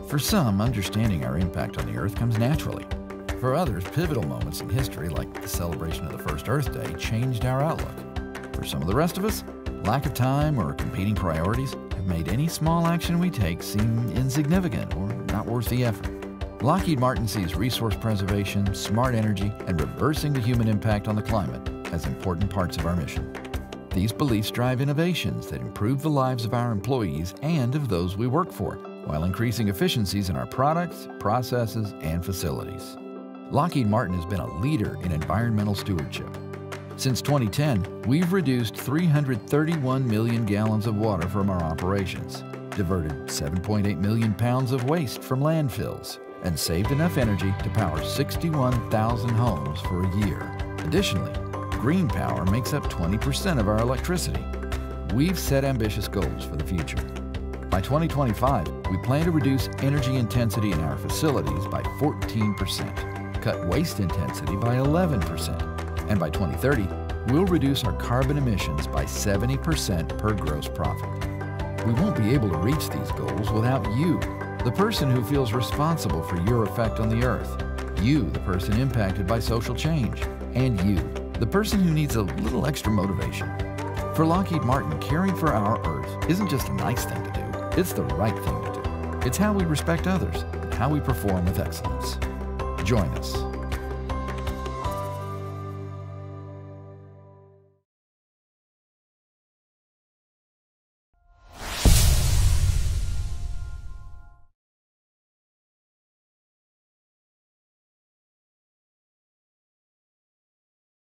For some, understanding our impact on the Earth comes naturally. For others, pivotal moments in history, like the celebration of the first Earth Day, changed our outlook. For some of the rest of us, lack of time or competing priorities have made any small action we take seem insignificant or not worth the effort. Lockheed Martin sees resource preservation, smart energy, and reversing the human impact on the climate as important parts of our mission. These beliefs drive innovations that improve the lives of our employees and of those we work for, while increasing efficiencies in our products, processes, and facilities. Lockheed Martin has been a leader in environmental stewardship. Since 2010, we've reduced 331 million gallons of water from our operations, diverted 7.8 million pounds of waste from landfills, and saved enough energy to power 61,000 homes for a year. Additionally, green power makes up 20% of our electricity. We've set ambitious goals for the future. By 2025, we plan to reduce energy intensity in our facilities by 14%, cut waste intensity by 11%, and by 2030, we'll reduce our carbon emissions by 70% per gross profit. We won't be able to reach these goals without you, the person who feels responsible for your effect on the Earth, you, the person impacted by social change, and you, the person who needs a little extra motivation. For Lockheed Martin, caring for our Earth isn't just a nice thing to do. It's the right thing to do. It's how we respect others and how we perform with excellence. Join us.